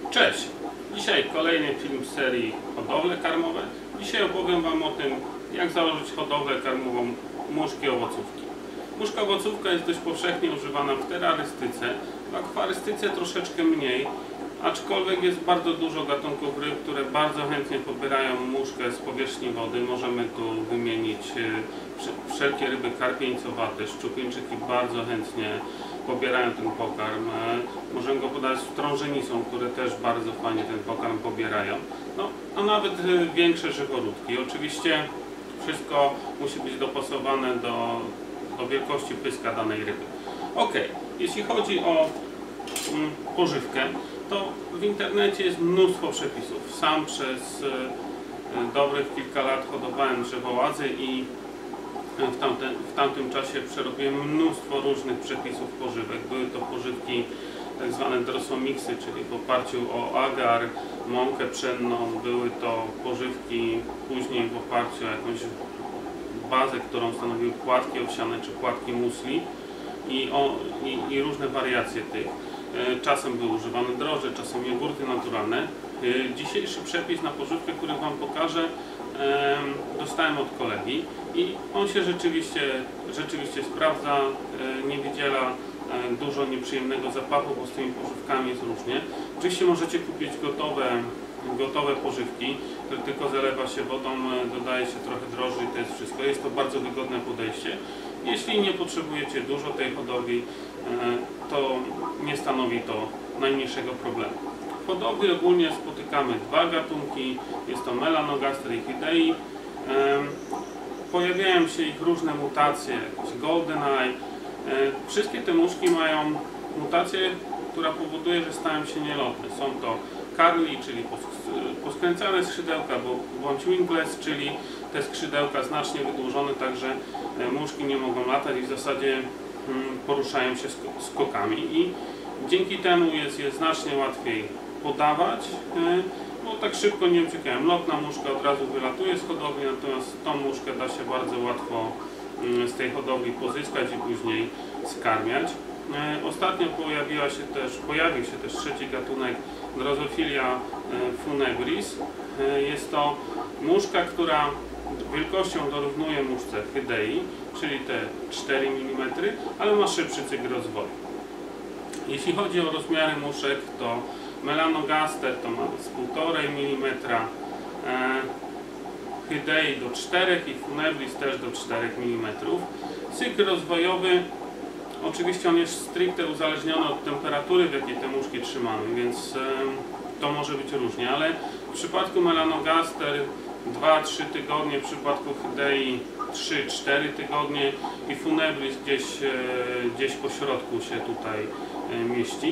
Cześć! Dzisiaj kolejny film z serii Hodowle karmowe. Dzisiaj opowiem Wam o tym, jak założyć hodowlę karmową muszki owocówki. Muszka owocówka jest dość powszechnie używana w terarystyce, w akwarystyce troszeczkę mniej, aczkolwiek jest bardzo dużo gatunków ryb, które bardzo chętnie pobierają muszkę z powierzchni wody. Możemy tu wymienić wszelkie ryby karpieńcowate, szczupieńczyki bardzo chętnie pobierają ten pokarm. Możemy go podać wtrążenicą, które też bardzo fajnie ten pokarm pobierają. No, a nawet większe żyworódki. Oczywiście wszystko musi być dopasowane do wielkości pyska danej ryby. Ok, jeśli chodzi o pożywkę, to w internecie jest mnóstwo przepisów. Sam przez dobrych kilka lat hodowałem drzewołazy i w tamtym czasie przerobiłem mnóstwo różnych przepisów pożywek. Były to pożywki tak zwane drosomiksy, czyli w oparciu o agar, mąkę pszenną. Były to pożywki później w oparciu o jakąś bazę, którą stanowiły płatki owsiane czy płatki musli i różne wariacje tych. Czasem były używane drożdże, czasem jogurty naturalne. Dzisiejszy przepis na pożywkę, który Wam pokażę, dostałem od kolegi i on się rzeczywiście sprawdza, nie wydziela dużo nieprzyjemnego zapachu, bo z tymi pożywkami jest różnie. Oczywiście możecie kupić gotowe pożywki, które tylko zalewa się wodą, dodaje się trochę drożdży i to jest wszystko. Jest to bardzo wygodne podejście. Jeśli nie potrzebujecie dużo tej hodowli, to nie stanowi to najmniejszego problemu. W hodowli ogólnie spotykamy dwa gatunki, jest to Melanogaster i Hydei. Pojawiają się ich różne mutacje, jakieś GoldenEye. Wszystkie te muszki mają mutację, która powoduje, że stają się nielotne. Są to Carli, czyli poskręcane skrzydełka, bądź wingless, czyli te skrzydełka znacznie wydłużone, także muszki nie mogą latać i w zasadzie poruszają się skokami i dzięki temu jest znacznie łatwiej podawać, bo tak szybko nie uciekają. Lotna muszka od razu wylatuje z hodowli, natomiast tą muszkę da się bardzo łatwo z tej hodowli pozyskać i później skarmiać. Ostatnio pojawił się też trzeci gatunek, Drosophila funebris. Jest to muszka, która wielkością dorównuje muszce Hydei, czyli te 4 mm, ale ma szybszy cykl rozwoju. Jeśli chodzi o rozmiary muszek, to Melanogaster to ma z 1,5 mm, Hydei do 4 i funebris też do 4 mm. Cykl rozwojowy, oczywiście on jest stricte uzależniony od temperatury, w jakiej te muszki trzymamy, więc to może być różnie, ale w przypadku Melanogaster 2-3 tygodnie, w przypadku Hydei 3-4 tygodnie i funebris gdzieś po środku się tutaj mieści.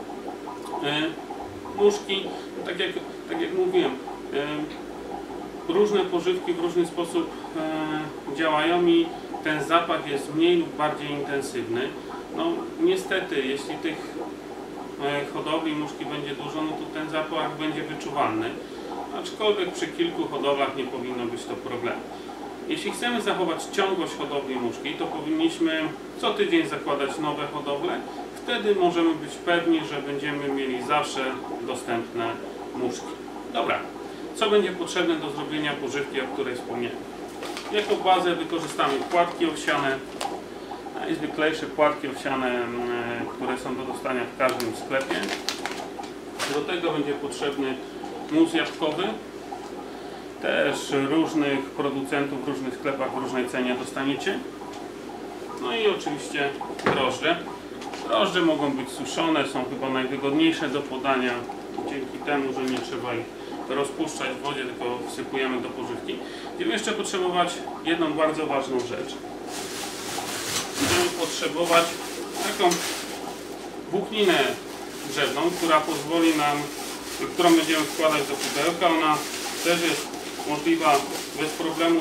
Muszki, tak jak mówiłem, różne pożywki w różny sposób działają i ten zapach jest mniej lub bardziej intensywny. No niestety, jeśli tych hodowli muszki będzie dużo, no to ten zapach będzie wyczuwalny, aczkolwiek przy kilku hodowlach nie powinno być to problem. Jeśli chcemy zachować ciągłość hodowli muszki, to powinniśmy co tydzień zakładać nowe hodowle. Wtedy możemy być pewni, że będziemy mieli zawsze dostępne muszki. Dobra, co będzie potrzebne do zrobienia pożywki, o której wspomniałem? Jako bazę wykorzystamy płatki owsiane, najzwyklejsze płatki owsiane, które są do dostania w każdym sklepie. Do tego będzie potrzebny mus jabłkowy, też różnych producentów w różnych sklepach w różnej cenie dostaniecie. No i oczywiście drożdże. Drożdże mogą być suszone, są chyba najwygodniejsze do podania, dzięki temu, że nie trzeba ich rozpuszczać w wodzie, tylko wsypujemy do pożywki. Będziemy jeszcze potrzebować jedną bardzo ważną rzecz. Będziemy potrzebować taką włókninę drzewną, która pozwoli nam, którą będziemy wkładać do pudełka. Ona też jest możliwa bez problemu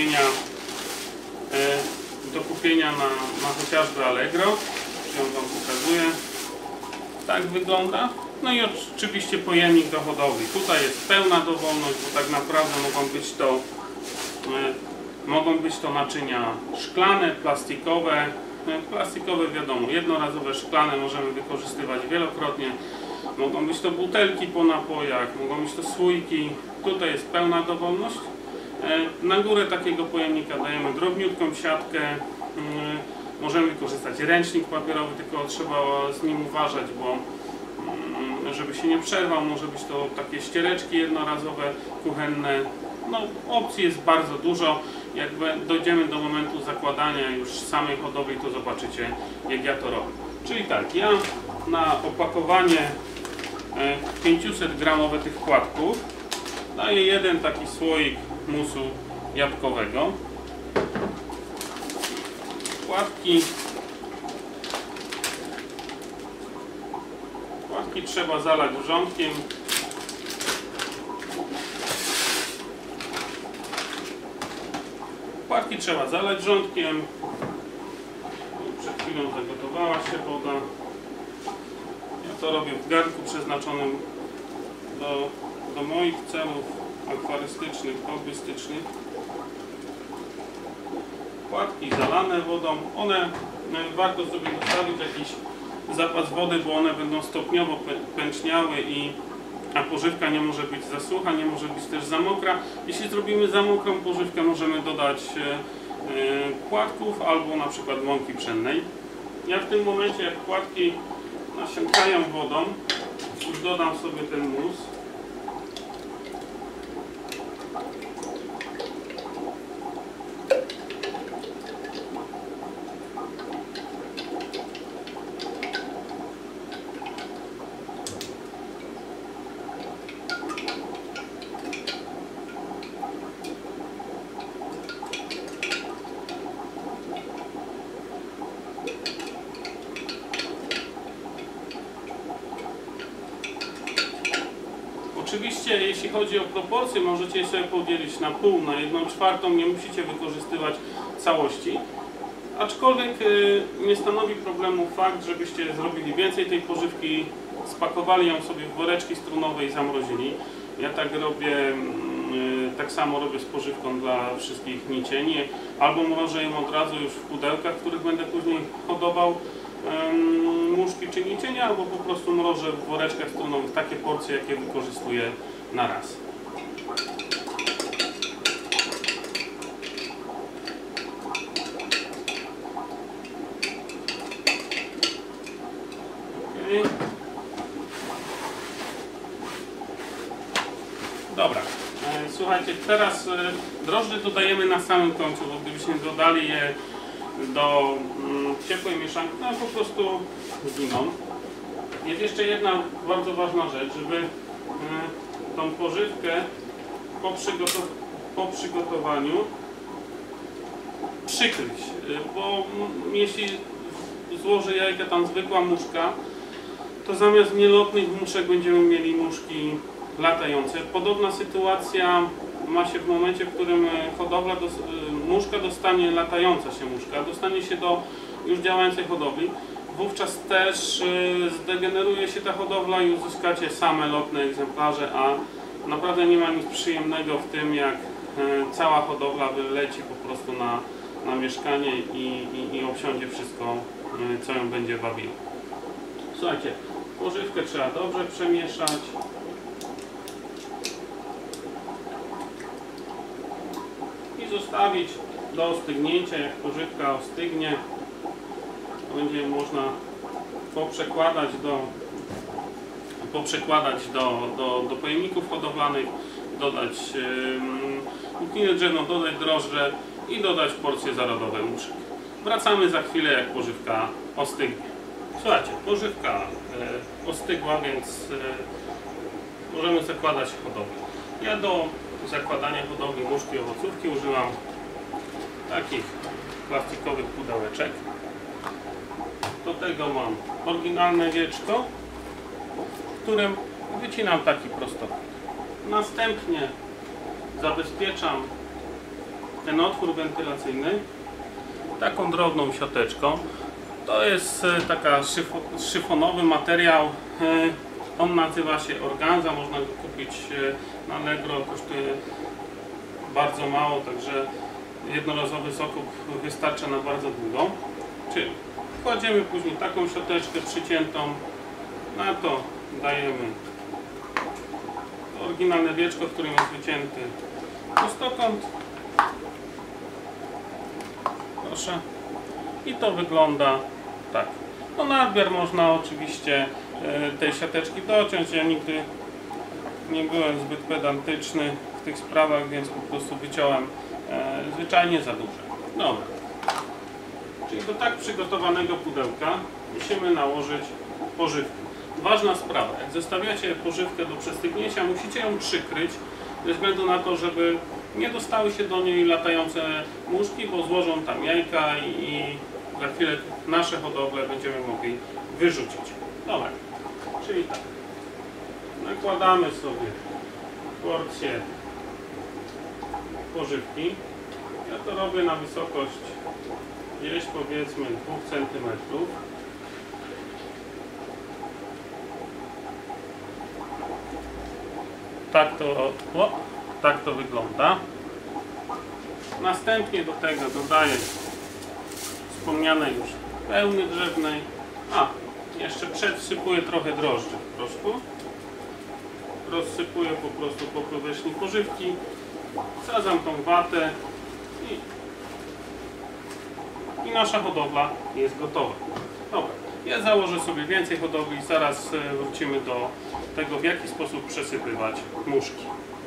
do kupienia na chociażby Allegro. Ją Wam pokazuję. Tak wygląda. No i oczywiście pojemnik do hodowli. Tutaj jest pełna dowolność, bo tak naprawdę mogą być to naczynia szklane, plastikowe. Plastikowe wiadomo, jednorazowe szklane możemy wykorzystywać wielokrotnie. Mogą być to butelki po napojach, mogą być to słoiki. Tutaj jest pełna dowolność. Na górę takiego pojemnika dajemy drobniutką siatkę. Możemy wykorzystać ręcznik papierowy, tylko trzeba z nim uważać, bo żeby się nie przerwał, może być to takie ściereczki jednorazowe, kuchenne. No, opcji jest bardzo dużo. Jak dojdziemy do momentu zakładania już samej hodowli, to zobaczycie, jak ja to robię. Czyli tak, ja na opakowanie 500 gramowe tych płatków daję jeden taki słoik musu jabłkowego. Płatki trzeba zalać wrzątkiem. Płatki trzeba zalać wrzątkiem. Przed chwilą zagotowała się woda. Ja to robię w garnku przeznaczonym do moich celów akwarystycznych, hobbystycznych. Płatki zalane wodą. Warto sobie zostawić jakiś zapas wody, bo one będą stopniowo pęczniały, a pożywka nie może być za sucha, nie może być też za mokra. Jeśli zrobimy za mokrą pożywkę, możemy dodać płatków albo na przykład mąki pszennej. Ja w tym momencie, jak płatki nasiąkają wodą, już dodam sobie ten mus. Oczywiście, jeśli chodzi o proporcje, możecie je sobie podzielić na pół, na 1/4, nie musicie wykorzystywać całości. Aczkolwiek nie stanowi problemu fakt, żebyście zrobili więcej tej pożywki, spakowali ją sobie w woreczki strunowe i zamrozili. Ja tak robię, tak samo robię z pożywką dla wszystkich nicieni, albo mrożę ją od razu już w pudełkach, w których będę później hodował muszki czy nicienie, albo po prostu mrożę w woreczkach strunowych takie porcje, jakie wykorzystuję na raz. Okay. Dobra, słuchajcie, teraz drożdże dodajemy na samym końcu, bo gdybyśmy dodali je do ciepłej mieszanki, no po prostu zginą. Jest jeszcze jedna bardzo ważna rzecz, żeby tą pożywkę po przygotowaniu przykryć, bo jeśli złoży jajka tam zwykła muszka, to zamiast nielotnych muszek będziemy mieli muszki latające. Podobna sytuacja ma się w momencie, w którym muszka dostanie, latająca się muszka, dostanie się do już działającej hodowli. Wówczas też zdegeneruje się ta hodowla i uzyskacie same lotne egzemplarze, a naprawdę nie ma nic przyjemnego w tym, jak cała hodowla wyleci po prostu na mieszkanie i obsiądzie wszystko, co ją będzie bawiło. Słuchajcie, pożywkę trzeba dobrze przemieszać. I zostawić do ostygnięcia. Jak pożywka ostygnie, to będzie można poprzekładać do pojemników hodowlanych, dodać włókninę drzewną, dodać drożdże i dodać porcje zarodowe muszek. Wracamy za chwilę, jak pożywka ostygnie. Słuchajcie, pożywka ostygła, więc możemy zakładać hodowlę. Ja do zakładania hodowli muszki i owocówki użyłam takich plastikowych pudełeczek. Do tego mam oryginalne wieczko, w którym wycinam taki prostokąt. Następnie zabezpieczam ten otwór wentylacyjny taką drobną siateczką. To jest taka szyfonowy materiał. On nazywa się organza, można go kupić na Allegro, kosztuje bardzo mało, także jednorazowy zakup wystarcza na bardzo długo. Czyli kładziemy później taką siateczkę przyciętą, na to dajemy oryginalne wieczko, w którym jest wycięty prostokąt. Proszę. I to wygląda tak. No nadmiar można oczywiście tej siateczki dociąć. Ja nigdy nie byłem zbyt pedantyczny w tych sprawach, więc po prostu wyciąłem zwyczajnie za duże. Dobra. Czyli do tak przygotowanego pudełka musimy nałożyć pożywkę. Ważna sprawa, jak zostawiacie pożywkę do przestygnięcia, musicie ją przykryć, ze względu na to, żeby nie dostały się do niej latające muszki, bo złożą tam jajka i za chwilę nasze hodowle będziemy mogli wyrzucić. Dobra, czyli tak, nakładamy sobie porcję pożywki. Ja to robię na wysokość gdzieś powiedzmy 2 cm. Tak to wygląda. Następnie do tego dodaję wspomnianej już wełny drzewnej. Jeszcze przedsypuję trochę drożdży w proszku. Rozsypuję po prostu po powierzchni pożywki. Wsadzam tą watę i nasza hodowla jest gotowa. Dobra, ja założę sobie więcej hodowli i zaraz wrócimy do tego, w jaki sposób przesypywać muszki.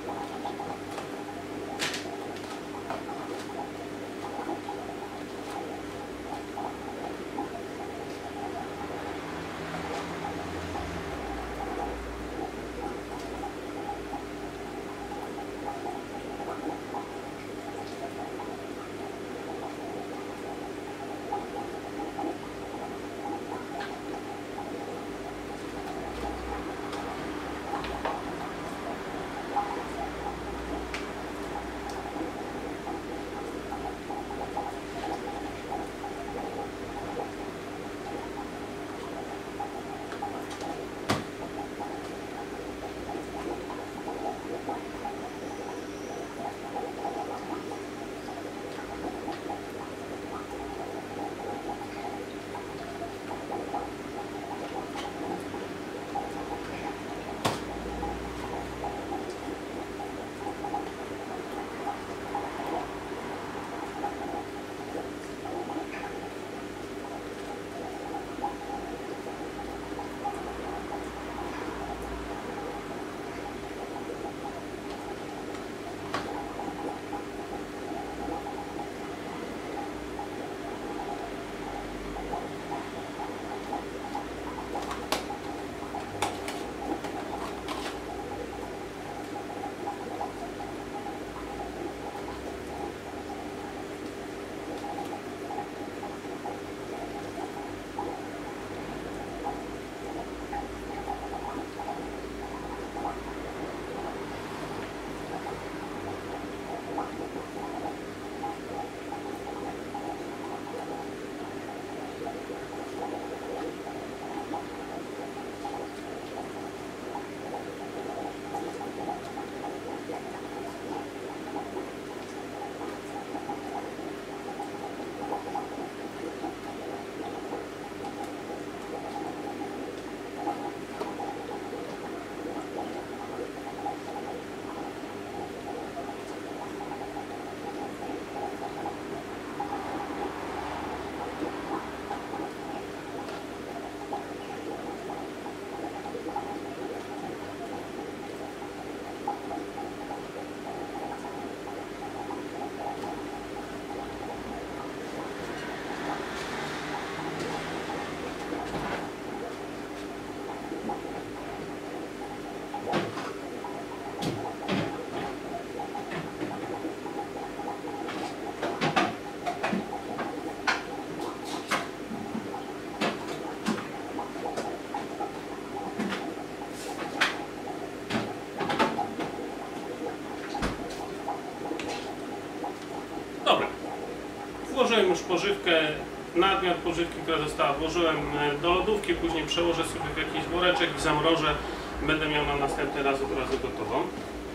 Włożyłem już pożywkę, nadmiar pożywki, która została, włożyłem do lodówki, później przełożę sobie w jakiś woreczek i zamrożę. Będę miał na następny raz od razu gotową.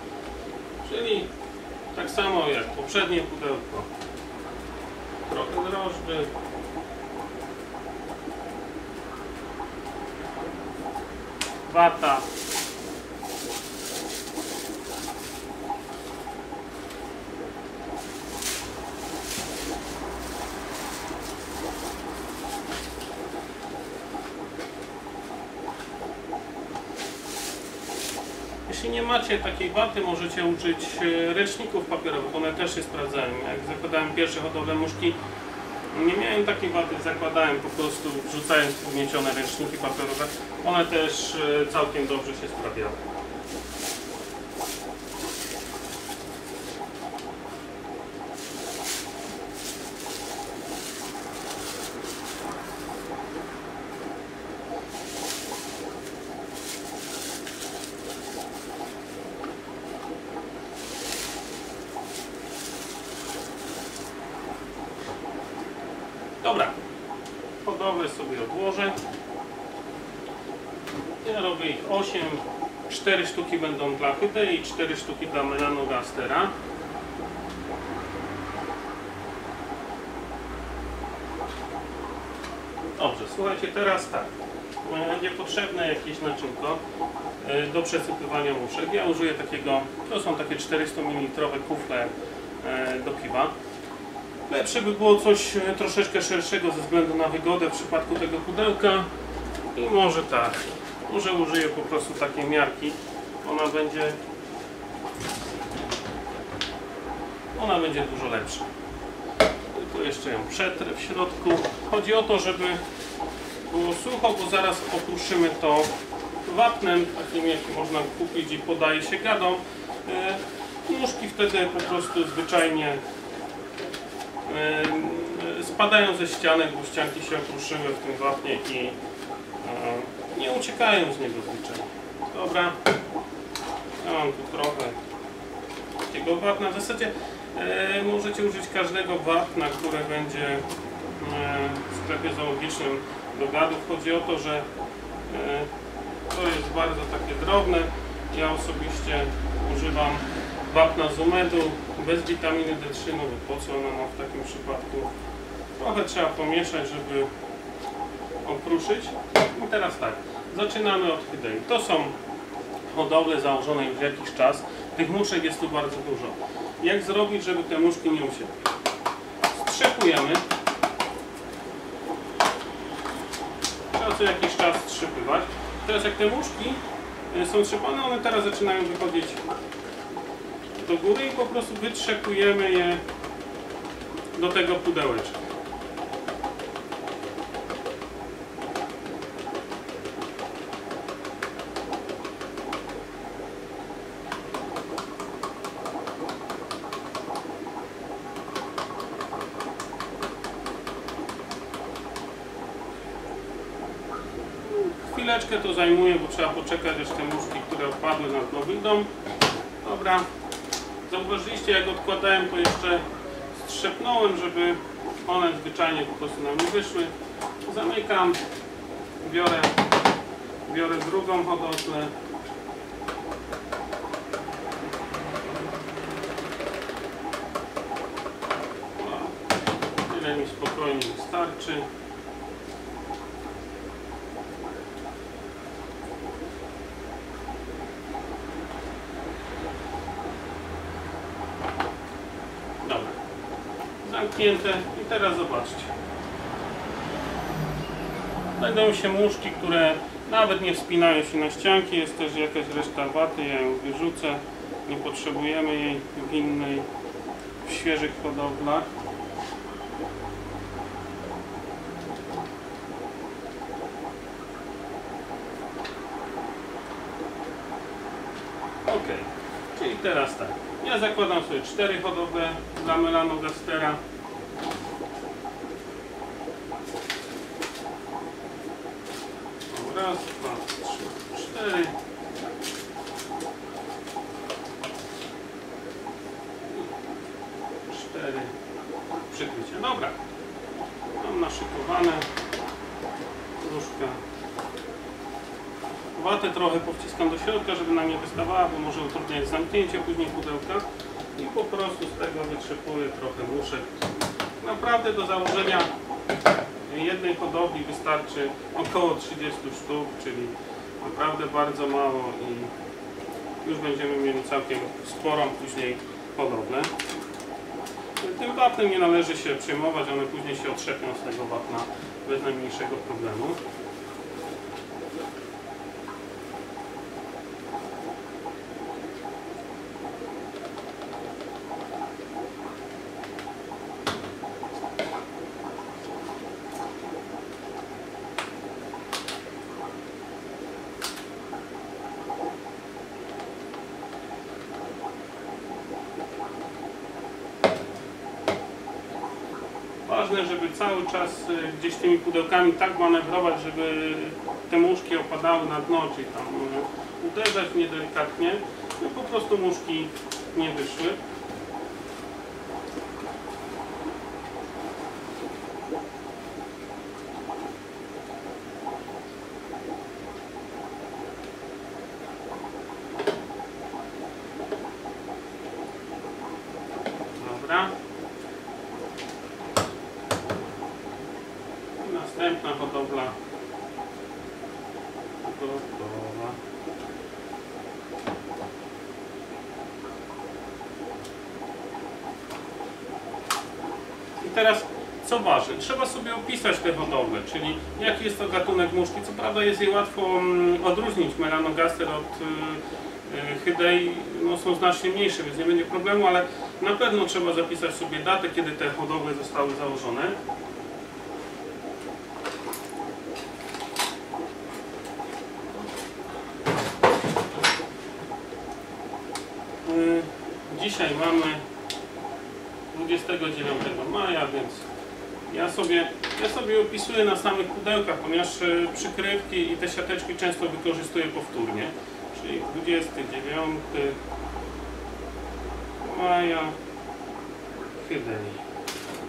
Czyli tak samo jak poprzednie pudełko. Trochę drożdży. wata. Jeśli nie macie takiej waty, możecie użyć ręczników papierowych, one też się sprawdzają. Jak zakładałem pierwsze hodowle muszki, nie miałem takiej waty, zakładałem po prostu, wrzucając wgniecione ręczniki papierowe, one też całkiem dobrze się sprawiały. Dobra, hodowlę sobie odłożę. Ja robię ich 8. 4 sztuki będą dla Hydei i 4 sztuki dla Melanogastera. Dobrze, słuchajcie, teraz tak. Będzie potrzebne jakieś naczynko do przesypywania muszek. Ja użyję takiego, to są takie 400 ml kufle do piwa. Lepsze by było coś troszeczkę szerszego ze względu na wygodę w przypadku tego pudełka. I może tak, może użyję po prostu takiej miarki. Ona będzie dużo lepsza. Tylko jeszcze ją przetrę w środku. Chodzi o to, żeby było sucho, bo zaraz okruszymy to wapnem, takim jaki można kupić i podaje się gadą. Muszki wtedy po prostu zwyczajnie spadają ze ścianek, bo ścianki się okruszyły w tym wapnie i nie uciekają z niego zwyczajnie. Dobra, ja mam tu trochę takiego wapna. W zasadzie możecie użyć każdego wapna, które będzie w sklepie zoologicznym do gadów. Chodzi o to, że to jest bardzo takie drobne. Ja osobiście używam wapna z Umedu bez witaminy D3, no bo po co ona ma w takim przypadku? Trochę trzeba pomieszać, żeby okruszyć. I teraz tak, zaczynamy od Hydei. To są hodowle założone już jakiś czas. Tych muszek jest tu bardzo dużo. Jak zrobić, żeby te muszki nie usiadły? Strzepujemy. Trzeba co jakiś czas strzepywać. Teraz jak te muszki są trzepane, one teraz zaczynają wychodzić do góry i po prostu wytrzepujemy je do tego pudełeczka. Chwileczkę to zajmuje, bo trzeba poczekać, aż te muszki, które opadły, na dno wyjdą. Dobra. Zauważyliście, jak odkładałem, to jeszcze strzepnąłem, żeby one zwyczajnie po prostu nam nie wyszły. Zamykam, biorę drugą hodowlę. Tyle mi spokojnie wystarczy. Zamknięte i teraz zobaczcie. Znajdują się muszki, które nawet nie wspinają się na ścianki. Jest też jakaś reszta waty, ja ją wyrzucę. Nie potrzebujemy jej w świeżych hodowlach. Ok, czyli teraz tak. Ja zakładam sobie 4 hodowle dla Melanogastera. Raz, dwa, trzy, 4. Przykrycie. Dobra. Mam naszykowane. Różka. Watę trochę powciskam do środka, żeby nam nie wystawała, bo może utrudniać zamknięcie później pudełka. I po prostu z tego wytrzepuję trochę muszek. Naprawdę do założenia jednej hodowli wystarczy około 30 sztuk, czyli Naprawdę bardzo mało i już będziemy mieli całkiem sporą później hodowlę. Tym wapnem nie należy się przejmować, one później się otrzepią z tego wapna bez najmniejszego problemu. Ważne, żeby cały czas gdzieś tymi pudełkami tak manewrować, żeby te muszki opadały na dno, czyli tam uderzać niedelikatnie, no po prostu muszki nie wyszły. Dobra. Następna hodowla gotowa. I teraz co ważne, trzeba sobie opisać tę hodowlę, czyli jaki jest to gatunek muszki. Co prawda jest jej łatwo odróżnić melanogaster od hydei, no są znacznie mniejsze, więc nie będzie problemu, ale na pewno trzeba zapisać sobie datę, kiedy te hodowle zostały założone. Dzisiaj mamy 29 maja, więc ja sobie opisuję na samych pudełkach, ponieważ przykrywki i te siateczki często wykorzystuję powtórnie. Czyli 29 maja hydei.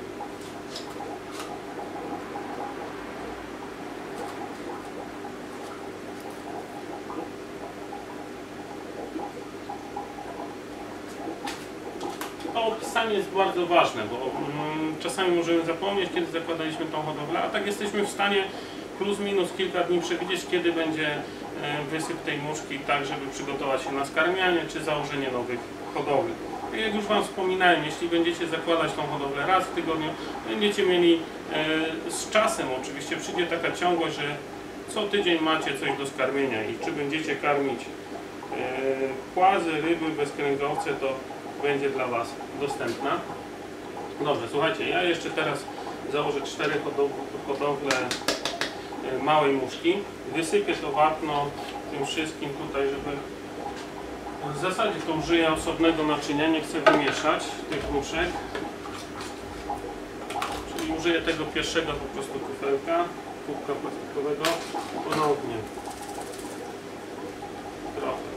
To opisanie jest bardzo ważne, bo czasami możemy zapomnieć, kiedy zakładaliśmy tą hodowlę, a tak jesteśmy w stanie plus minus kilka dni przewidzieć, kiedy będzie wysyp tej muszki, tak żeby przygotować się na skarmianie czy założenie nowych hodowli. Jak już Wam wspominałem, jeśli będziecie zakładać tą hodowlę raz w tygodniu, będziecie mieli z czasem, oczywiście przyjdzie taka ciągłość, że co tydzień macie coś do skarmienia i czy będziecie karmić płazy, ryby, bezkręgowce, to będzie dla Was dostępna. Dobrze, słuchajcie, ja jeszcze teraz założę 4 hodowle małej muszki. Wysypię to wapno tym wszystkim tutaj, żeby w zasadzie tą żyję osobnego naczynia, nie chcę wymieszać tych muszek. Czyli użyję tego pierwszego po prostu kufelka, kubka plastikowego, ponownie trochę.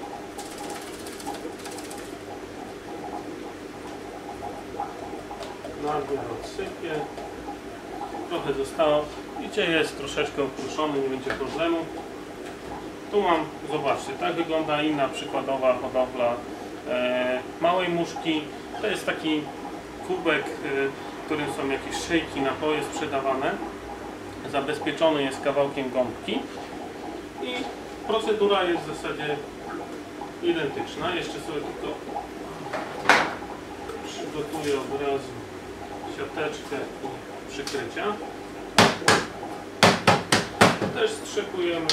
Nadmiar odsypię. Trochę zostało. Widzicie, jest troszeczkę okruszony, nie będzie problemu. Tu mam, zobaczcie, tak wygląda inna przykładowa hodowla małej muszki. To jest taki kubek, w którym są jakieś szejki, napoje sprzedawane. Zabezpieczony jest kawałkiem gąbki. I procedura jest w zasadzie identyczna. Jeszcze sobie tylko przygotuję od razu siateczkę i przykrycia. Też strzepujemy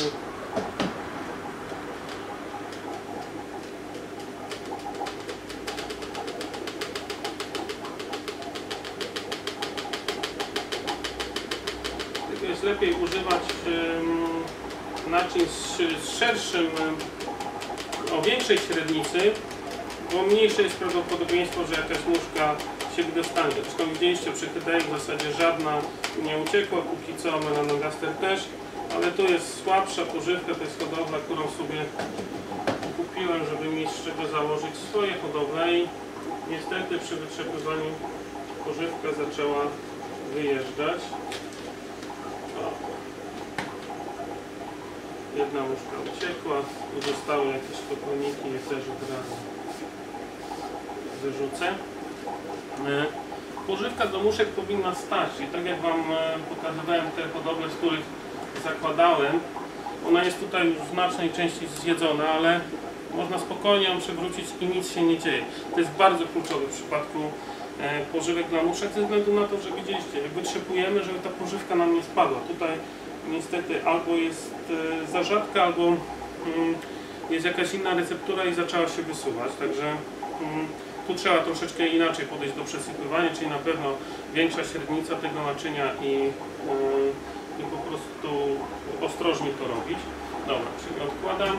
tylko jest lepiej używać naczyń z szerszym, o większej średnicy, bo mniejsze jest prawdopodobieństwo, że jakaś muszka się wydostanie. Zresztą widzieliście przy hydei w zasadzie żadna nie uciekła, póki co melanogaster też, ale tu jest słabsza pożywka, to jest hodowla, którą sobie kupiłem, żeby mieć z czego założyć swoje hodowle i niestety przy wytrzepywaniu pożywka zaczęła wyjeżdżać. O. Jedna muszka uciekła, zostały jakieś kokoniki, je też od razu wyrzucę. Pożywka do muszek powinna stać i tak jak Wam pokazywałem te hodowle, z których zakładałem, Ona jest tutaj już w znacznej części zjedzona, ale można spokojnie ją przewrócić i nic się nie dzieje. To jest bardzo kluczowe w przypadku pożywek dla muszek, ze względu na to, że widzieliście, jak wytrzepujemy, żeby ta pożywka nam nie spadła. Tutaj niestety albo jest za rzadka, albo jest jakaś inna receptura i zaczęła się wysuwać, także tu trzeba troszeczkę inaczej podejść do przesypywania, czyli na pewno większa średnica tego naczynia i po prostu ostrożnie to robić. Dobra, czyli odkładam.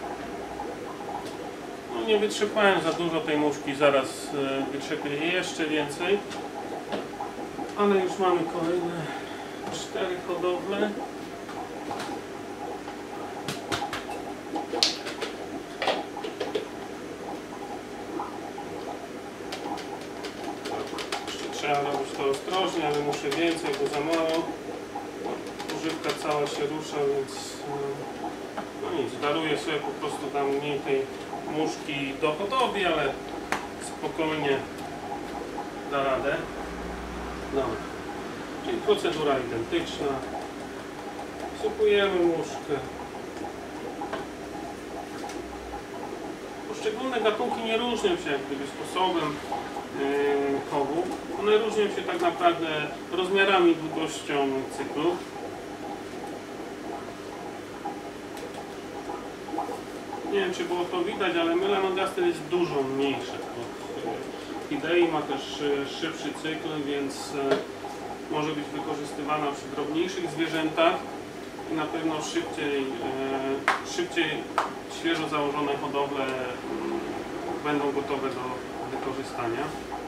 No nie wytrzepałem za dużo tej muszki, zaraz wytrzepię jeszcze więcej. Ale już mamy kolejne 4 hodowle. Trzeba robić to ostrożnie, ale muszę więcej, bo za mało. Pożywka cała się rusza, więc no nic, daruję sobie po prostu tam mniej tej muszki do hodowli, ale spokojnie da radę. Dobra. Czyli procedura identyczna. Wsypujemy muszkę. Poszczególne gatunki nie różnią się jak gdyby sposobem chowu. One różnią się tak naprawdę rozmiarami, długością cyklu. Nie wiem, czy było to widać, ale melanogaster jest dużo mniejszy od Hidei, ma też szybszy cykl, więc może być wykorzystywana przy drobniejszych zwierzętach i na pewno szybciej świeżo założone hodowle będą gotowe do wykorzystania.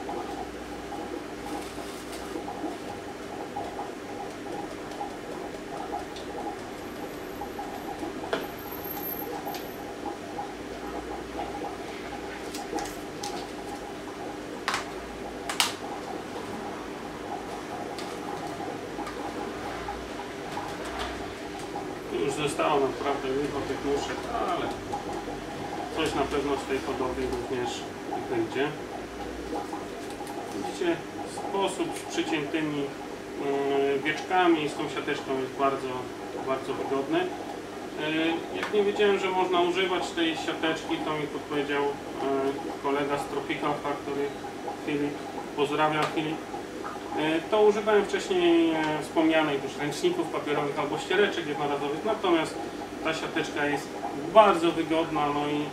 Już zostało naprawdę dużo tych muszek, ale coś na pewno z tej hodowli również wyjdzie. Widzicie, sposób z przyciętymi wieczkami i z tą siateczką jest bardzo wygodny. Jak nie wiedziałem, że można używać tej siateczki, to mi podpowiedział kolega z Tropical Factory, Filip. Pozdrawiam, Filip. To używałem wcześniej wspomnianych już ręczników papierowych albo ściereczek jednorazowych, natomiast ta siateczka jest bardzo wygodna, no i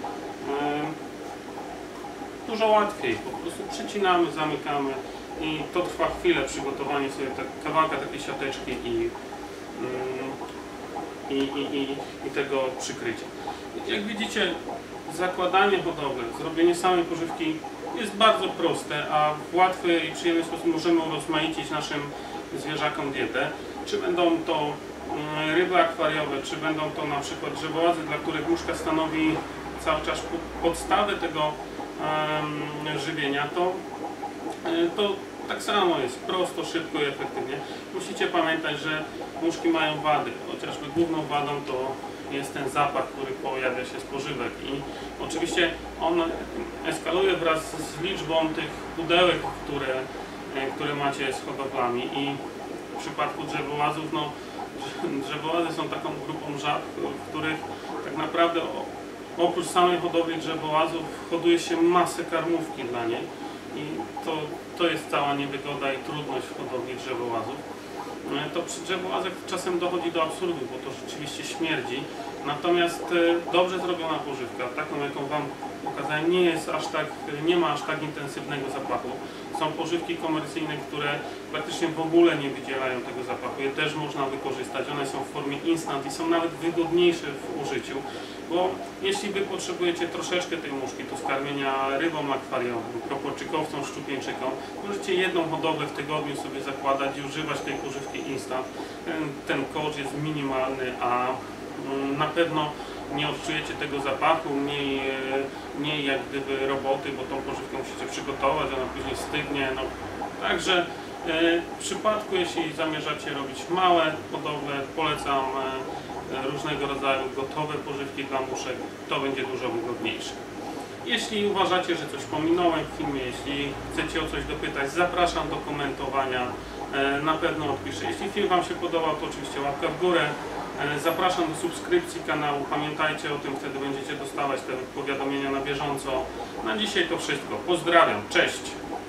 dużo łatwiej. Po prostu przycinamy, zamykamy i to trwa chwilę przygotowanie sobie kawałka takiej siateczki i tego przykrycia. Jak widzicie, zakładanie hodowli, zrobienie samej pożywki jest bardzo proste, a w łatwy i przyjemny sposób możemy urozmaicić naszym zwierzakom dietę. Czy będą to ryby akwariowe, czy będą to na przykład drzewołazy, dla których muszka stanowi cały czas podstawę tego żywienia, to tak samo jest prosto, szybko i efektywnie. Musicie pamiętać, że muszki mają wady, chociażby główną wadą to jest ten zapach, który pojawia się z pożywek i oczywiście on eskaluje wraz z liczbą tych pudełek, które macie z hodowlami i w przypadku drzewołazów, no drzewołazy są taką grupą żab, w których tak naprawdę oprócz samej hodowli drzewołazów hoduje się masę karmówki dla niej i to jest cała niewygoda i trudność w hodowli drzewołazów. To przy drzewowłazach czasem dochodzi do absurdu, bo to rzeczywiście śmierdzi. Natomiast dobrze zrobiona pożywka, taką jaką Wam pokazałem, nie ma aż tak intensywnego zapachu. Są pożywki komercyjne, które praktycznie w ogóle nie wydzielają tego zapachu. Je też można wykorzystać. One są w formie instant i są nawet wygodniejsze w użyciu, bo jeśli Wy potrzebujecie troszeczkę tej muszki do skarmienia rybą akwariową, proporczykowcą, szczupieńczyką, możecie jedną hodowlę w tygodniu sobie zakładać i używać tej pożywki instant. Ten koszt jest minimalny, a na pewno nie odczujecie tego zapachu, mniej jak gdyby roboty, bo tą pożywkę musicie przygotować, ona później stygnie. No. Także w przypadku, jeśli zamierzacie robić małe hodowle, polecam różnego rodzaju gotowe pożywki dla muszek, to będzie dużo wygodniejsze. Jeśli uważacie, że coś pominąłem w filmie, jeśli chcecie o coś dopytać, zapraszam do komentowania na pewno odpiszę. Jeśli film Wam się podobał, to oczywiście łapka w górę. Zapraszam do subskrypcji kanału, pamiętajcie o tym, wtedy będziecie dostawać te powiadomienia na bieżąco. Na dzisiaj to wszystko. Pozdrawiam, cześć!